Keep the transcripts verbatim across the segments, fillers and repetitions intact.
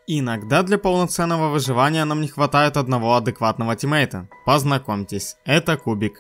Иногда для полноценного выживания нам не хватает одного адекватного тиммейта. Познакомьтесь, это Кубик.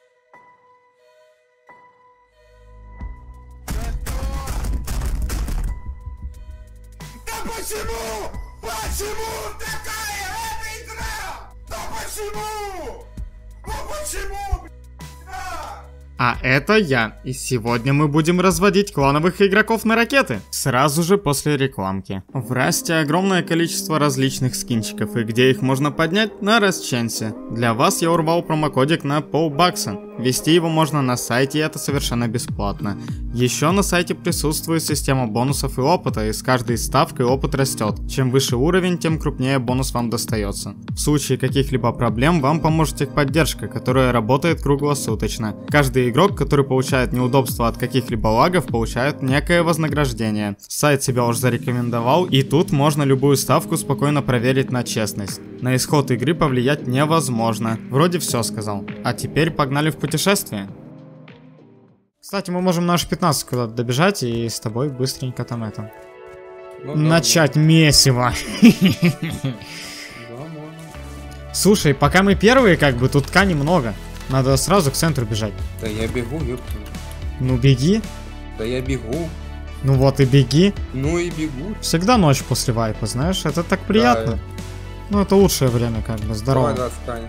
Да почему? Почему такая эта игра? Да почему? Ну почему? Да. А это я, и сегодня мы будем разводить клановых игроков на ракеты. Сразу же после рекламки. В Расте огромное количество различных скинчиков, и где их можно поднять? На Расченсе. Для вас я урвал промокодик на полбакса. Ввести его можно на сайте, и это совершенно бесплатно. Еще на сайте присутствует система бонусов и опыта, и с каждой ставкой опыт растет. Чем выше уровень, тем крупнее бонус вам достается. В случае каких-либо проблем вам поможет техподдержка, которая работает круглосуточно. Каждый игрок, который получает неудобства от каких-либо лагов, получает некое вознаграждение. Сайт себя уже зарекомендовал, и тут можно любую ставку спокойно проверить на честность. На исход игры повлиять невозможно. Вроде все сказал. А теперь погнали в путешествие. Кстати, мы можем наш пятнадцать куда-то добежать и с тобой быстренько там это... Ну, начать да, месиво. Да, слушай, пока мы первые, как бы, тут ткани много. Надо сразу к центру бежать. Да я бегу, ёпта. Ну беги. Да я бегу. Ну вот и беги. Ну и бегу. Всегда ночь после вайпа, знаешь, это так приятно. Да, я... Ну это лучшее время, как бы, здорово. Давай, да, скань.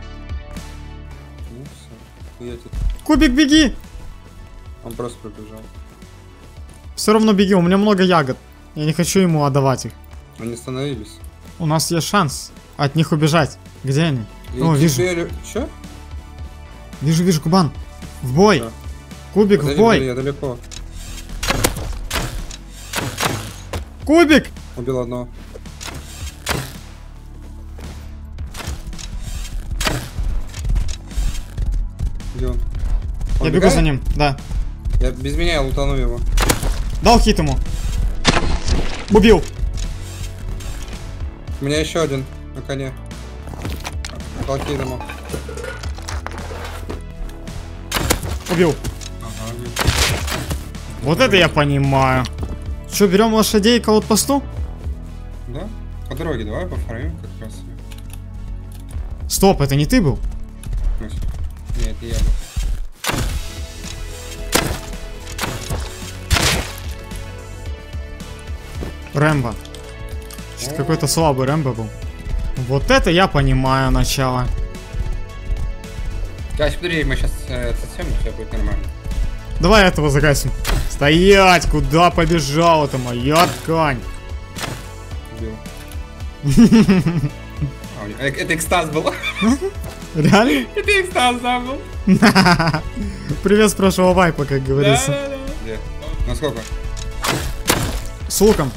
Ну, все. Кубик, беги! Он просто пробежал. Все равно беги, у меня много ягод. Я не хочу ему отдавать их. Они остановились. У нас есть шанс от них убежать. Где они? И О, вижу. теперь... Чё? Вижу, вижу, Кубан. В бой. Да. Кубик, подожди, в бой. Я далеко. Кубик! Убил одного. Где он? Он я бегает? бегу за ним, да. Я без меня я лутану его. Дал хит ему. Убил. У меня еще один на коне. Дал хит ему. Убил. Ага, вот это я понимаю. Что, берем лошадей к аутпосту? Да? По дороге давай пофармим как раз. Стоп, это не ты был? Нет, это я был. Рэмбо. Что-то какой-то слабый Рэмбо был. Вот это я понимаю начало. Гась, подожди, мы сейчас э, совсем все будет нормально. Давай этого загасим. Стоять! Куда побежал? Это моя ткань. Убил. Это экстаз был. Реально? Это экстаз, да, был. Привет с прошлого вайпа, как говорится. Да, да, да. Где? Насколько? С луком.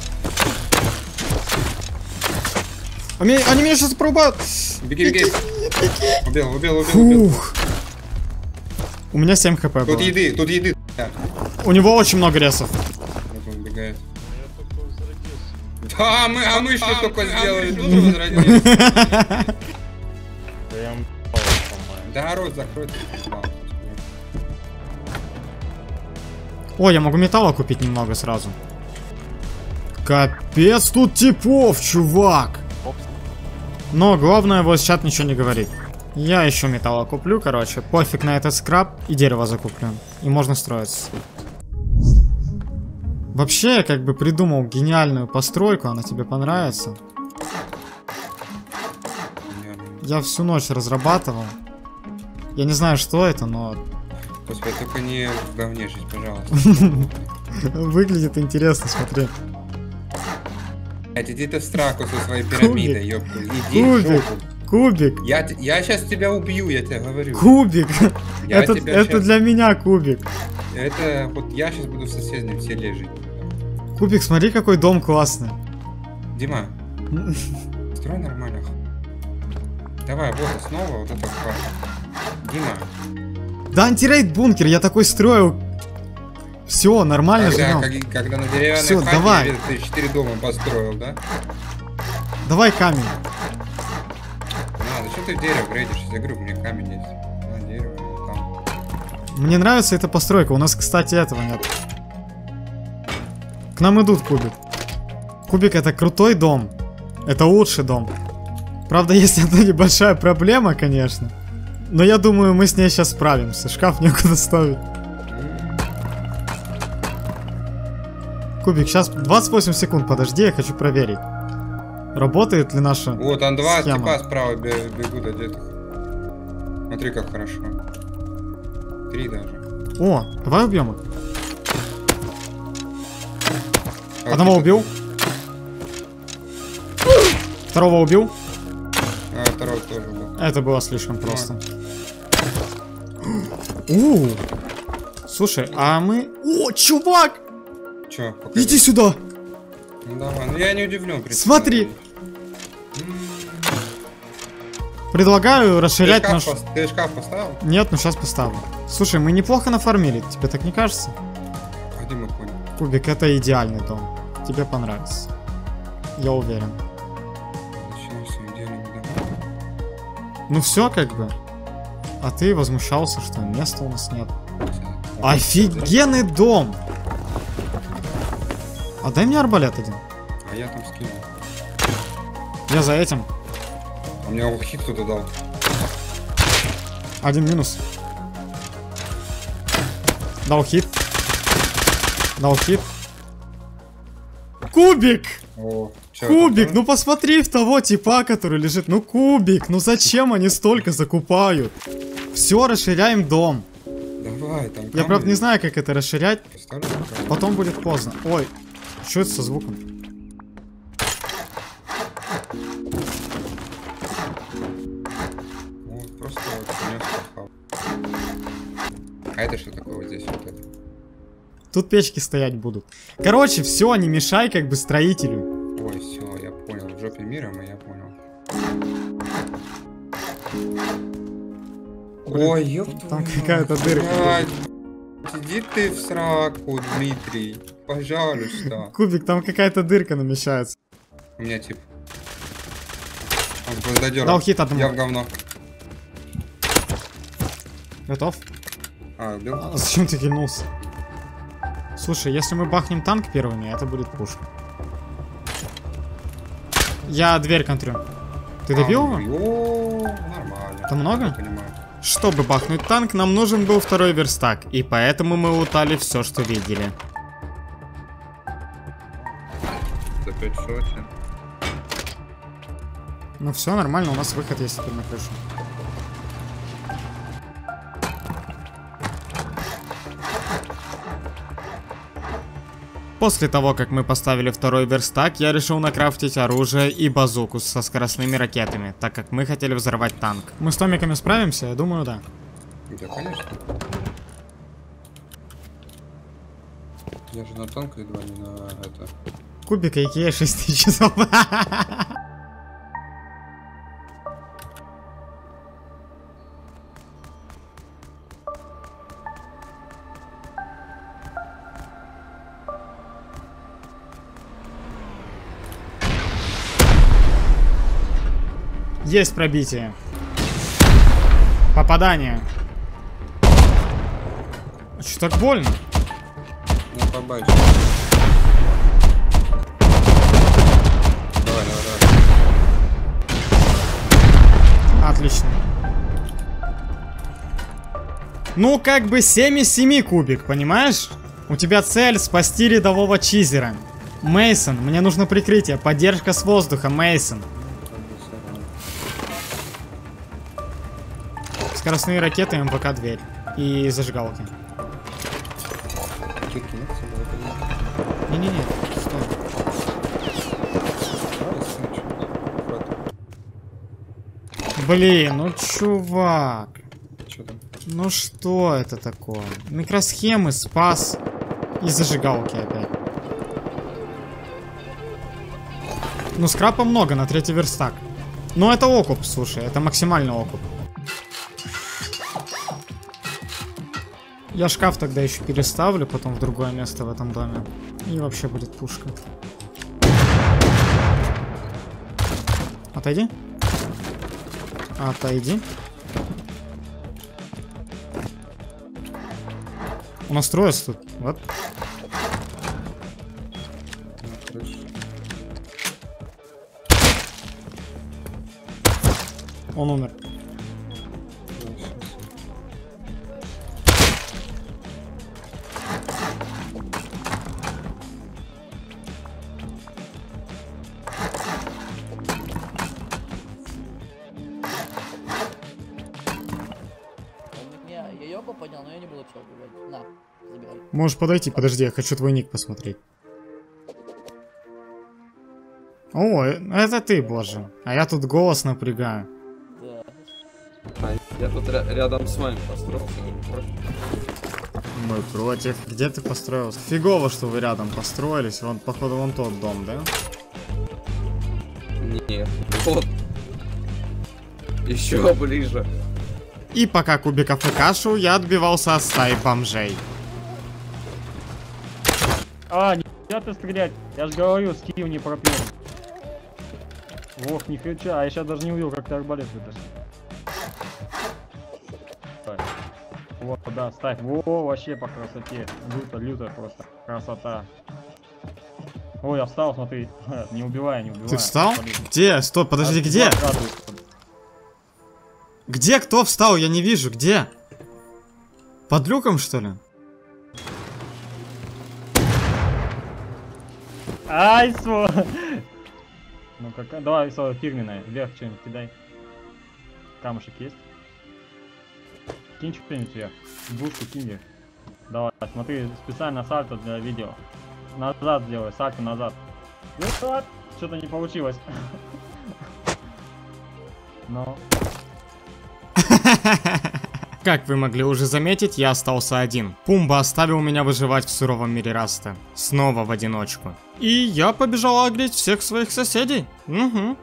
Они, они меня сейчас порубают. Беги, беги. Убил, убил, убил, убил. У меня семь хп было. Тут еды, тут еды. У него очень много ресов. Вот он бегает. Да, мы, а мы что только сделали? Тут возродились. Да, рот закрой. О, я могу металла купить немного сразу. Капец, тут типов, чувак. Но главное, вот чат ничего не говорит. Я еще металла куплю, короче. Пофиг на этот скраб. И дерево закуплю. И можно строиться. Вообще, я как бы придумал гениальную постройку. Она тебе понравится? Я всю ночь разрабатывал. Я не знаю, что это, но... Господи, только не в говне жить, пожалуйста. Выглядит интересно, смотри. Иди ты в страху со своей пирамидой, ёпта. Иди в жопу. Кубик. Я, я сейчас тебя убью, я тебе говорю. Кубик. Я это это щас... для меня кубик. Это вот я сейчас буду в соседнем селе жить. Кубик, смотри, какой дом классный. Дима, строй нормально. Давай, вот снова вот это хватит. Дима. Да антирейд бункер, я такой строю. Все, нормально когда, живем. Как, когда на деревянной Все, хате давай. Ты четыре дома построил, да? Давай камень. А, зачем ты в дерево грейдишь? Я говорю, у меня камень есть. На дерево, там. Мне нравится эта постройка. У нас, кстати, этого нет. К нам идут, Кубик. Кубик — это крутой дом. Это лучший дом. Правда, есть одна небольшая проблема, конечно. Но я думаю, мы с ней сейчас справимся. Шкаф некуда ставить. Кубик, сейчас двадцать восемь секунд, подожди, я хочу проверить. Работает ли наша Вот, там два схема? типа справа бегут одетых. Смотри, как хорошо. Три даже. О, давай убьем их. А, Одного ты- убил. Второго убил. А, второй тоже был. Это было слишком просто. У, слушай, а мы... О, чувак! Чё, покажи. Иди сюда! Ну давай, ну я не удивлен. в принципе. Смотри! М, Предлагаю Ты расширять шкаф, наш... пос- ты шкаф поставил? Нет, ну сейчас поставлю. Слушай, мы неплохо нафармили, тебе так не кажется? А где мы понял? Кубик, это идеальный дом. Тебе понравится. Я уверен. Зачем своим делом не давай? Ну все как бы. А ты возмущался, что места у нас нет. А, Офигенный дом! А дай мне арбалет один. А я там скинул. Я за этим. А мне хит кто-то дал. Один минус. Дал хит. Дал хит. Кубик! О, чё Кубик, это? ну посмотри в того типа, который лежит. Ну кубик, ну зачем они столько закупают? Все, расширяем дом. Давай, там. Я правда не знаю, как это расширять. Поставлю пока. Потом будет поздно. Ой, что это со звуком? Вот, просто вот принес хавал. А это что такое вот здесь вот это? Тут печки стоять будут. Короче, все, не мешай как бы строителю. Ой, все, я понял. В жопе мира мы, я понял. Блин, Ой, ёб там твою какая-то мать, дырка. блядь. Иди ты в сраку, Дмитрий. Пожалуйста. Кубик, там какая-то дырка намечается. У меня тип. Он гвоздодёр. Дал хит одному. Я в говно. Готов? А, убил? А зачем ты кинулся? Слушай, если мы бахнем танк первыми, это будет пушка. Я дверь контрю. Ты добил А, его? О, нормально. Это много? Я понимаю. Чтобы бахнуть танк, нам нужен был второй верстак, и поэтому мы лутали все, что видели. За пять сотен. Ну все, нормально, у нас выход есть теперь на крышу. После того, как мы поставили второй верстак, я решил накрафтить оружие и базуку со скоростными ракетами, так как мы хотели взорвать танк. Мы с томиками справимся? Я думаю, да. Да, конечно. Я же на танк иду, а не на это. Кубик эй кей шесть тысяч часов. Есть пробитие. Попадание. А чё так больно? Ну, побачу. Давай, давай, давай. Отлично. Ну, как бы семь из семи, Кубик, понимаешь? У тебя цель спасти рядового чизера. Мейсон, мне нужно прикрытие. Поддержка с воздуха, Мейсон. Скоростные ракеты, эм вэ ка дверь. И зажигалки. Кирки нет с собой, это не- Не-не-не, стой. Давай, сын, чё, хватит. Блин, ну чувак. Чё там? Ну что это такое? Микросхемы, спас. И зажигалки опять. Ну скрапа много на третий верстак. Но это окуп, слушай, это максимальный окуп. Я шкаф тогда еще переставлю, потом в другое место в этом доме. И вообще будет пушка. Отойди. Отойди. У нас трое тут. Вот. На крыше. Он умер. Поднял, но я не буду человека убивать. На, забирай. Можешь подойти, подожди, я хочу твой ник посмотреть. О, это ты, боже. А я тут голос напрягаю. Да. А, я тут ря рядом с вами построился. Мы против. Где ты построился? Фигово, что вы рядом построились. Вон, походу, вон тот дом, да? Нет, вот. Еще ближе. И пока Кубиков и кашу, я отбивался от стаи бомжей. А, не ты стрелять. Я же говорю, скилл не пропил. Ох, нихрена, а я сейчас даже не увидел, как ты арбалет вытащил. Ставь. Вот, да, ставь. Во, вообще по красоте. Люто, люто просто. Красота. Ой, я встал, смотри. Не убивай, не убивай. Ты встал? Полезно. Где? Стоп, подожди, А, где? радуется. Где кто встал? Я не вижу, где? Под люком, что ли? Ай, сво! Ну какая, давай, сво, фирменная, вверх что-нибудь кидай. Камушек есть? Кинь что-нибудь вверх. Бушку кинь вверх. Давай, смотри, специально сальто для видео. Назад сделай, сальто назад. Что-то не получилось. Но... Как вы могли уже заметить, я остался один. Пумба оставил меня выживать в суровом мире Раста. Снова в одиночку. И я побежал агрить всех своих соседей. Угу.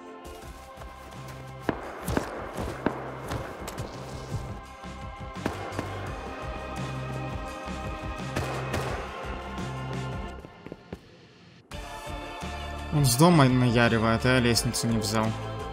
Он с дома наяривает, а я лестницу не взял.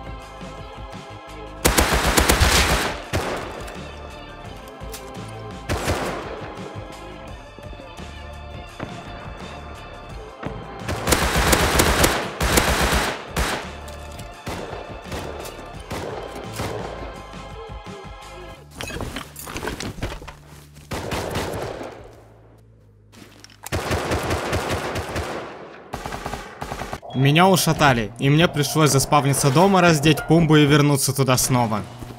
Меня ушатали, и мне пришлось заспавниться дома, раздеть Пумбу и вернуться туда снова.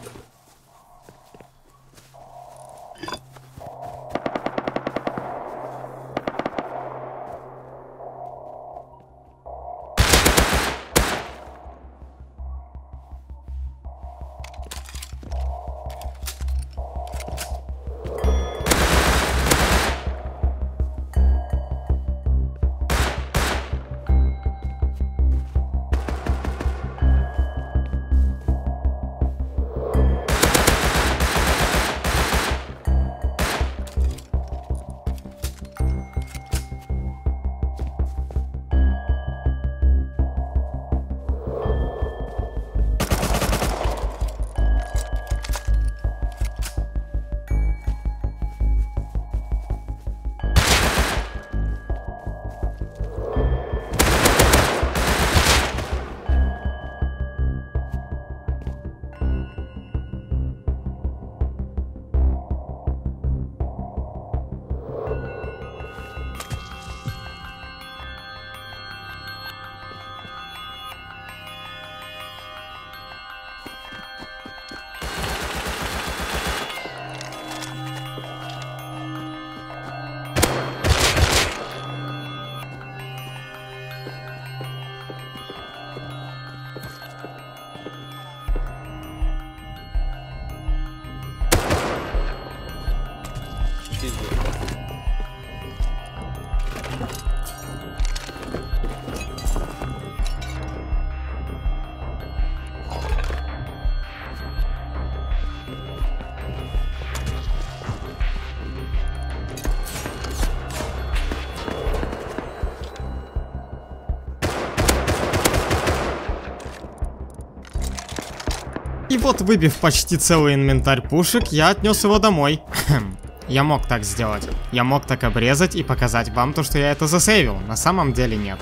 И вот, выбив почти целый инвентарь пушек, я отнес его домой. Я мог так сделать. Я мог так обрезать и показать вам то, что я это засейвил. На самом деле нет.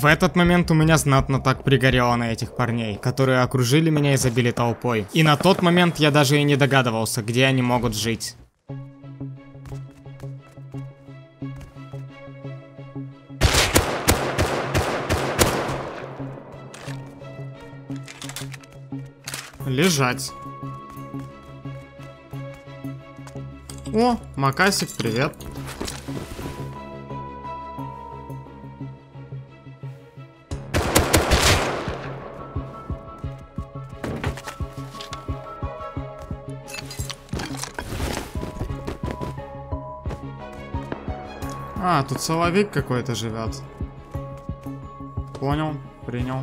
В этот момент у меня знатно так пригорело на этих парней, которые окружили меня и забили толпой. И на тот момент я даже и не догадывался, где они могут жить. Лежать. О, Макасик, привет. А, тут соловик какой-то живет. Понял, принял.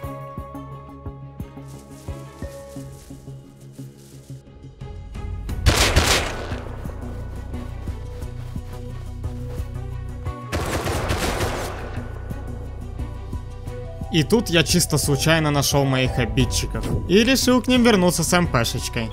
И тут я чисто случайно нашел моих обидчиков и решил к ним вернуться с МПшечкой.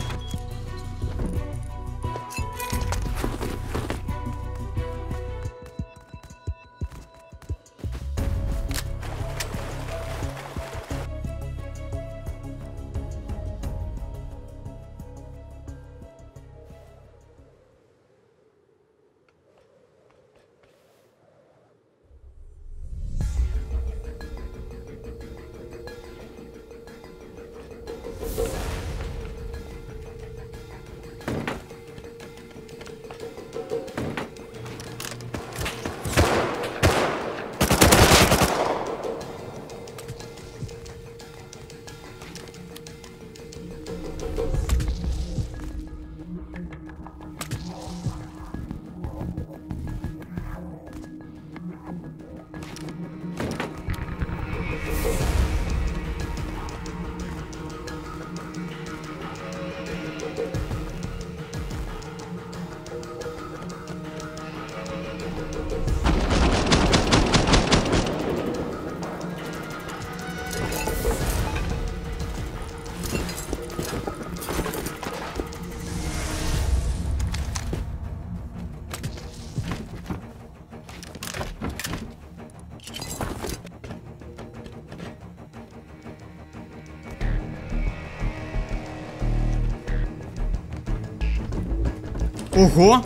Ого!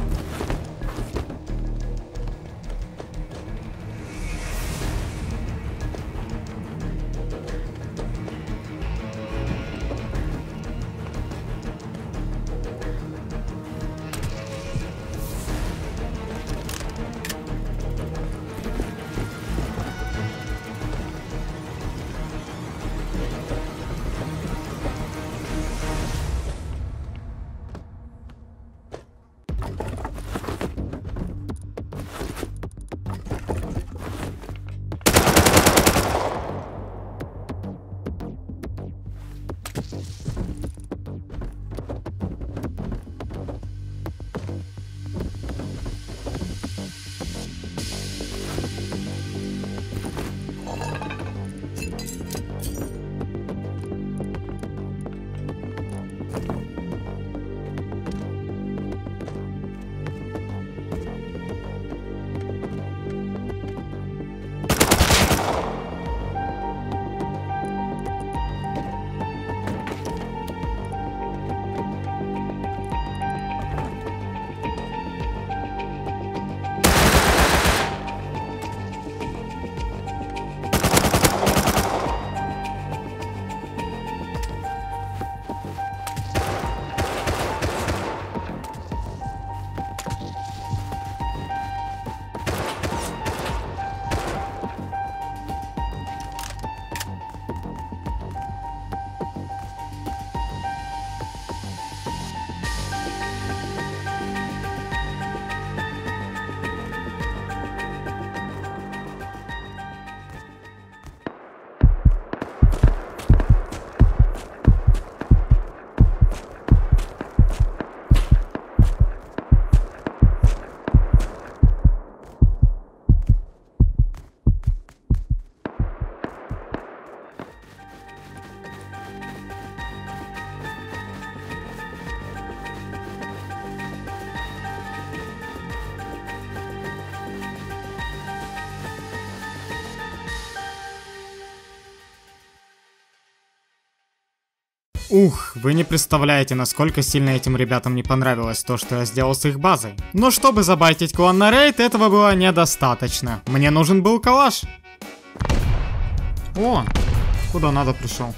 Ух, вы не представляете, насколько сильно этим ребятам не понравилось то, что я сделал с их базой. Но чтобы забайтить клан на рейд, этого было недостаточно. Мне нужен был калаш. О, куда надо пришел.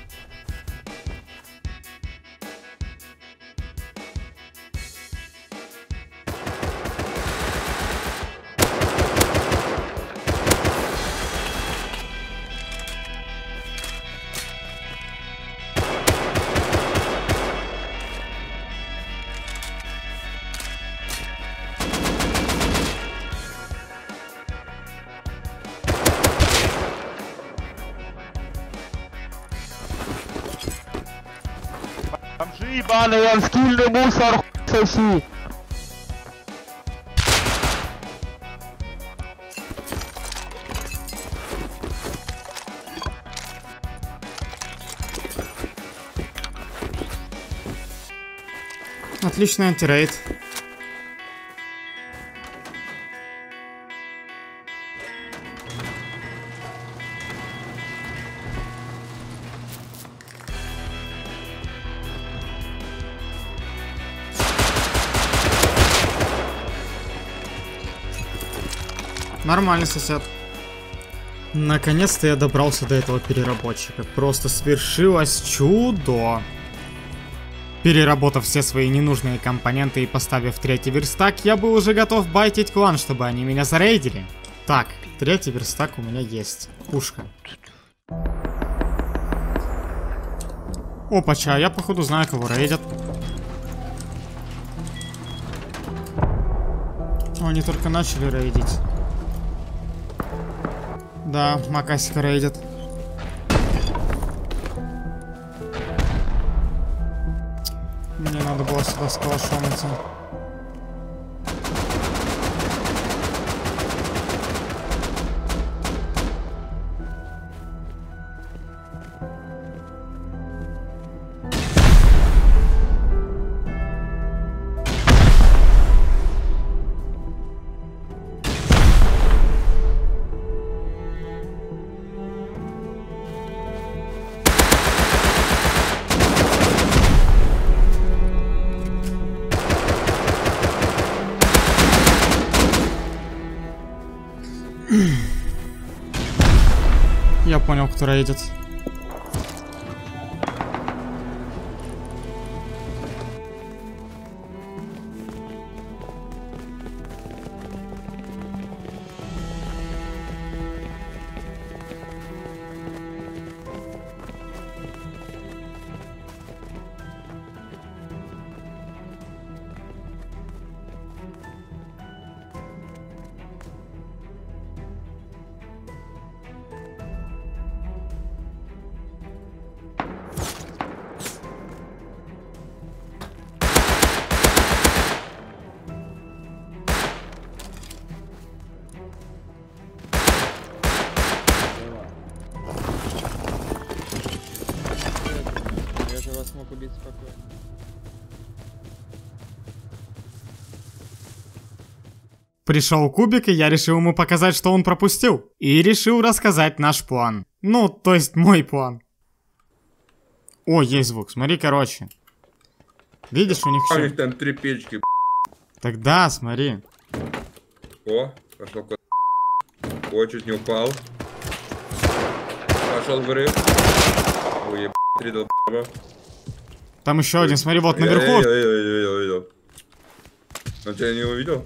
Бомжи ебаные, скильный мусор, хуй соси. Отличный антирейд. Нормальный сосед. Наконец-то я добрался до этого переработчика. Просто свершилось чудо. Переработав все свои ненужные компоненты и поставив третий верстак, я был уже готов байтить клан, чтобы они меня зарейдили. Так, третий верстак у меня есть. Пушка. Опача, я походу знаю, кого рейдят. О, они только начали рейдить. Да, Макасика рейдят. Мне надо было сюда с калашом идти. Я понял, кто рейдит. Смог убить спокойно. Пришел Кубик, и я решил ему показать, что он пропустил. И решил рассказать наш план. Ну, то есть мой план. О, есть звук, смотри, короче. Видишь, у них А у все... них там три печки. Тогда, смотри. О, пошел кот. О, чуть не упал. Пошел взрыв. Ой, еб... три долбоба. Там еще один, смотри, вот Я наверху. видел, видел, видел, видел. Он тебя не увидел?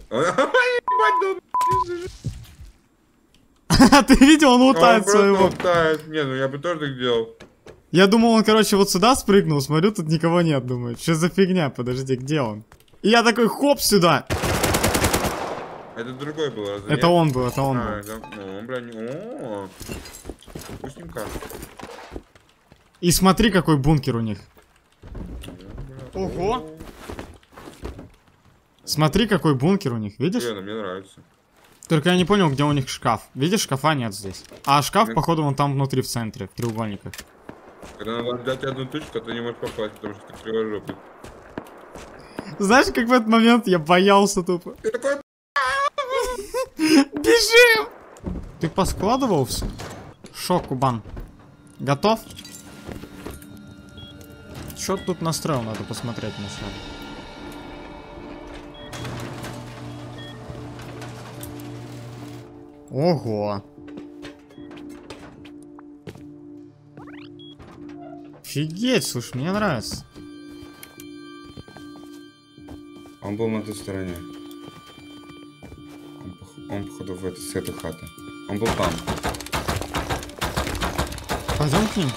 Ты видел, он Он лутает просто своего. лутает. Не, ну я бы тоже так делал. Я думал, он, короче, вот сюда спрыгнул, смотрю, тут никого нет, думаю. Что за фигня, подожди, где он? И я такой, хоп, сюда. Это другой был, разве Это нет? он был, это он А, был. это... Ну, бля, не... О, вкусненько. И смотри, какой бункер у них. Ого! Смотри, какой бункер у них, видишь? Блин, мне нравится. Только я не понял, где у них шкаф. Видишь, шкафа нет здесь. А шкаф, Нет. походу, вон там внутри, в центре, в треугольниках. Когда надо дать одну точку, ты не можешь попасть, потому что ты кривожопый. Знаешь, как в этот момент я боялся тупо. Ты такой... Бежим! Ты поскладывал все? Шо, Кубан? Готов? Что тут настроил, надо посмотреть на все. Ого. Офигеть, слушай, мне нравится. Он был на той стороне. Он, пох- он походу в эту, с этой хаты. Он был там. Пойдем к ним.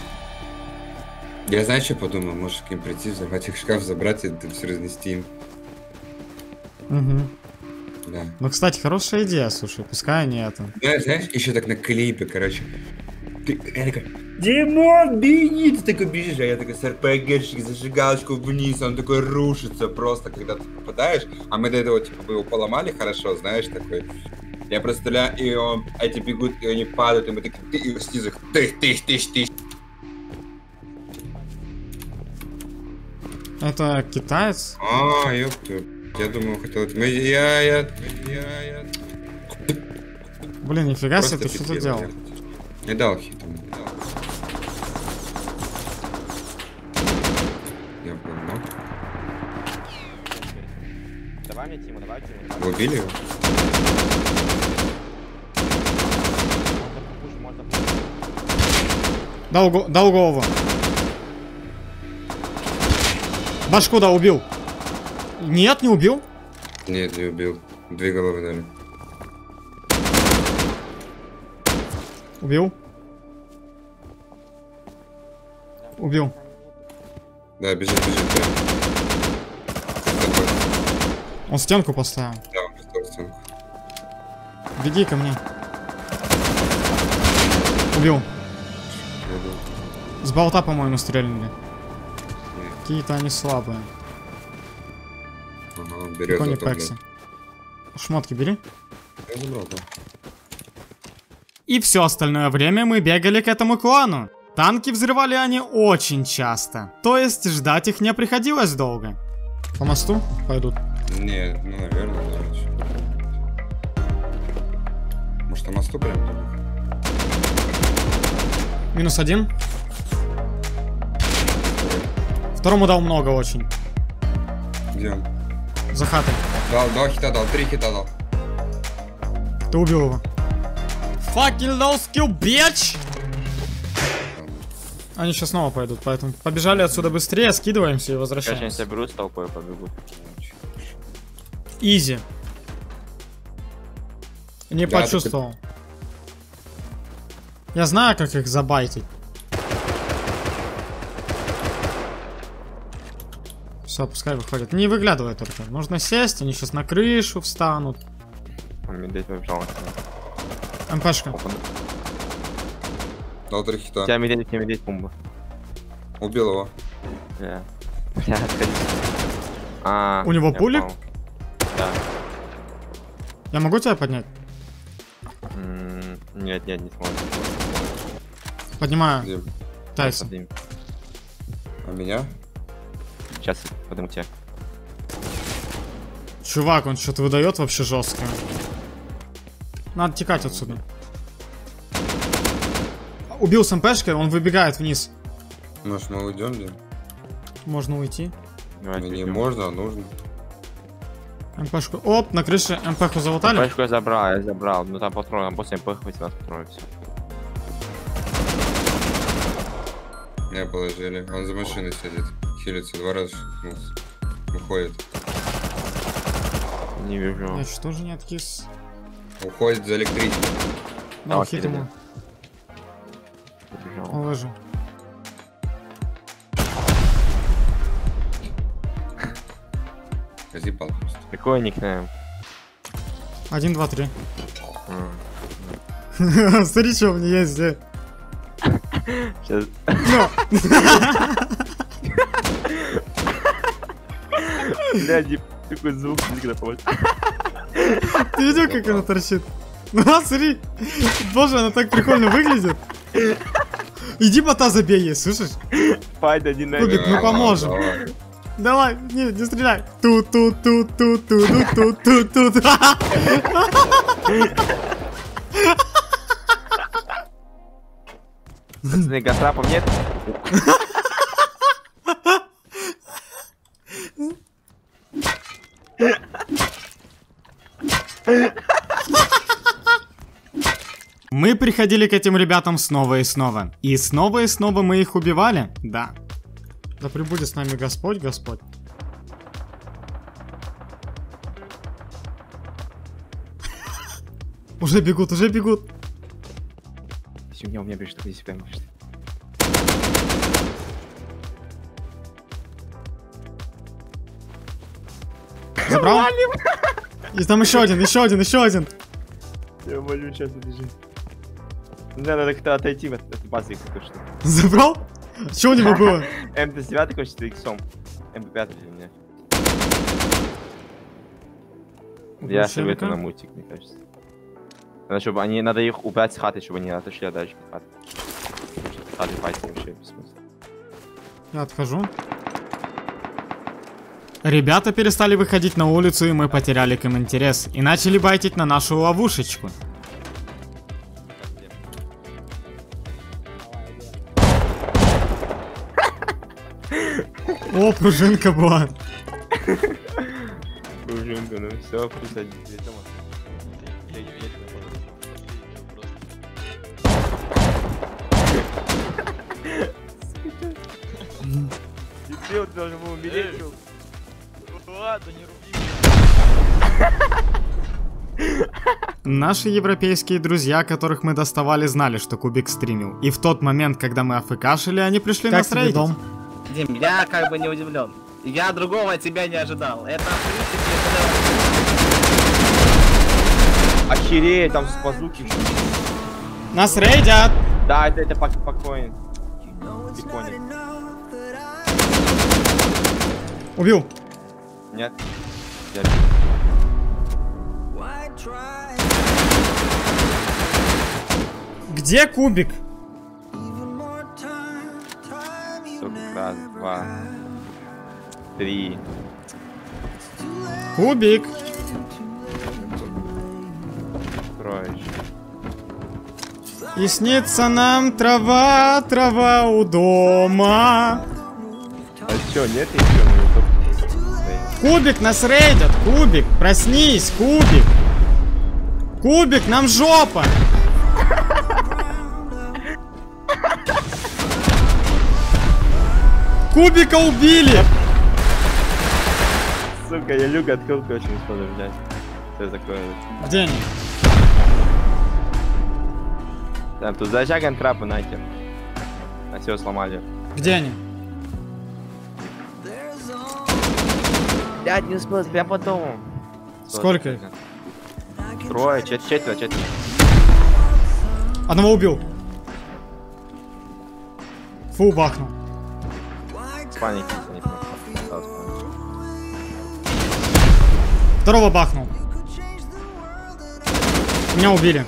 Я знаю, что подумал. Можешь к ним прийти, взорвать их шкаф, забрать и это все разнести им. Угу. Да. Ну, кстати, хорошая идея, слушай, пускай они это. Знаешь, знаешь, еще так на клипе, короче. Ты, я такой, Димон, беги! Ты такой бежишь, а я такой с РПГшек, зажигалочку вниз, он такой рушится просто, когда ты попадаешь. А мы до этого, типа, мы его поломали хорошо, знаешь, такой. Я просто стреляю, и он, эти бегут, и они падают, и мы такие, ты, и снизу, тыш, тыш, тыш, тыш. Это китаец? А, ёпта. Я думал, хотел... Мы, я, я, я, я... Блин, нифига себе, ты Просто что ты пикировал, делал? я Не дал хитом, не дал. Я понял. Давай мне Тиму, давай Тиму. Вы убили его? Можно пуш, можно пуш. Дал, го- дал голову. Башку, да, убил. Нет, не убил. Нет, не убил. Две головы дали. Убил. Убил. Да, бежит, бежит, прям. Такой. Он стенку поставил. Да, он поставил стенку. Беги ко мне. Убил. Иду. С болта, по-моему, стрельнули. Нет. Какие-то они слабые. Ага, он берет Кони зато, блядь. Пекси. Шмотки бери. Я забрал, да. И все остальное время мы бегали к этому клану. Танки взрывали они очень часто. То есть ждать их не приходилось долго. По мосту пойдут. Не, ну, наверное, короче. Может, на мосту прям? Минус один. Второму дал много очень. Где он? За хатой. Дал, два хита дал, три хита дал. Ты убил его. Fucking low skill, bitch! Они сейчас снова пойдут, поэтому побежали отсюда быстрее, скидываемся и Сейчас они возвращаемся. соберут с толпой и побегут. Изи. Не Да, почувствовал. Я знаю, как их забайтить. Все, пускай выходят. Не выглядывай только. Нужно сесть, они сейчас на крышу встанут. Он медведь побежал. МПшка. Дал три хита. У тебя медведь, у тебя медведь, пумба. Убил его. Бля. Бля, отходи. А, У него я пулик? понял. Да. Я могу тебя поднять? М, Нет, нет, не сможешь. Поднимаю. Где? Тайсон. Поднимем. А меня? Сейчас подниму тебя. Чувак, он что-то выдает вообще жестко. Надо текать отсюда. Убил с МПшкой, он выбегает вниз. Может, мы уйдем, где? Можно уйти. Давай, Ну, не пойдем. можно, а нужно. МПшку. Оп, на крыше МПху залутали. Пачку я забрал, я забрал. Ну там патроны, там после МПХ восемнадцать патронов, все. Меня положили. Он за машиной сидит. Хилится два раза. шикнулся. Уходит. Не вижу. Я что же не откис? Уходит за электричество. Дал Давай, хит ему. Побежал. Он выжил. Разъебал просто. Какой никнейм? Один, два, три. М. Смотри, что у меня есть здесь. Сейчас. Бля, Дип, такой звук, когда получится. Ты видел, как она торчит? Ну, а, смотри. Боже, она так прикольно выглядит. Иди бота забей ей, слышишь? Пойд один на Кубик, мы Давай, поможем. давай. Давай, не, не стреляй. Ту-ту-ту-ту-ту-ту-ту-ту. Пацаны, гастрапов нет? Мы приходили к этим ребятам снова и снова. И снова и снова мы их убивали. Да. Да пребудет с нами Господь, Господь. Уже бегут, уже бегут. Здесь у меня, у меня бежит, здесь у меня бежит. Забрал? И там еще один, еще один, еще один. Я молю, сейчас убежит. Да, надо как-то отойти от этой базы, как что. Забрал? Что у него было? эм пэ девять хочет с иксом. эм пэ пять для меня. Я советую на мультик, мне кажется. Надо, чтобы они, надо их убрать с хаты, чтобы они отошли от дальше хаты. Хаты файтить вообще без смысла. Я отхожу. Ребята перестали выходить на улицу, и мы потеряли к им интерес. И начали байтить на нашу ловушечку. О, пружинка была. Пружинка, ну все, пусть один. Ты должен был умереть. Ладно, не руби. Наши европейские друзья, которых мы доставали, знали, что Кубик стримил. И в тот момент, когда мы афкашили, они пришли как нас рейдить. Дим, я как бы не удивлен. Я другого от тебя не ожидал. Это в принципе... Охереть, там с базуки. Нас рейдят! Да, это, это покойный. Пикони. Убил. Нет. Я... Где Кубик? Раз, два, три. Кубик. Трое. И снится нам трава, трава у дома. А чё, нет еще? Кубик, нас рейдят! Кубик, проснись, Кубик! Кубик, нам жопа! Кубика убили! Сука, я люк открыл, очень сложно взять. Все закроют. Где они? Там, тут зажагаем трапы нахер. А все сломали. Где они? Блядь, не успел, прям по дому. Сколько их? Трое, чет четверо, четверо. Одного убил. Фу, бахнул. Паники, не Второго бахнул. Меня убили.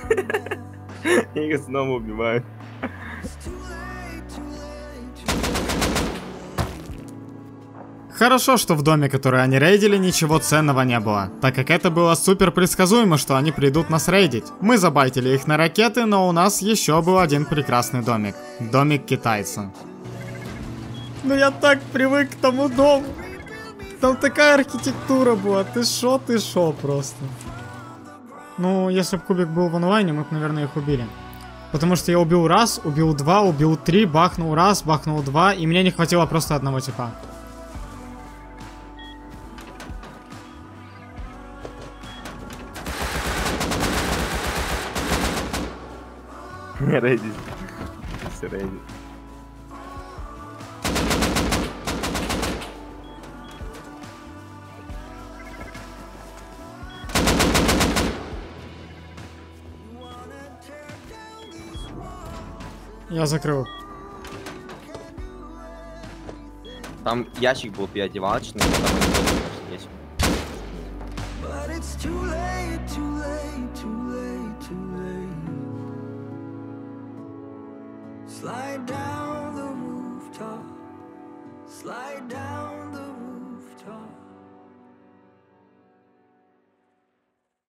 Их снова убивают. Хорошо, что в доме, который они рейдили, ничего ценного не было, так как это было супер предсказуемо, что они придут нас рейдить. Мы забайтили их на ракеты, но у нас еще был один прекрасный домик. Домик китайца. Ну я так привык к тому дому. Там такая архитектура была, ты шо, ты шо просто. Ну, если бы Кубик был в онлайне, мы бы, наверное, их убили. Потому что я убил раз, убил два, убил три, бахнул раз, бахнул два, и мне не хватило просто одного типа. Рейди. Все рейди. Я закрыл. Там ящик был переодевалочный, там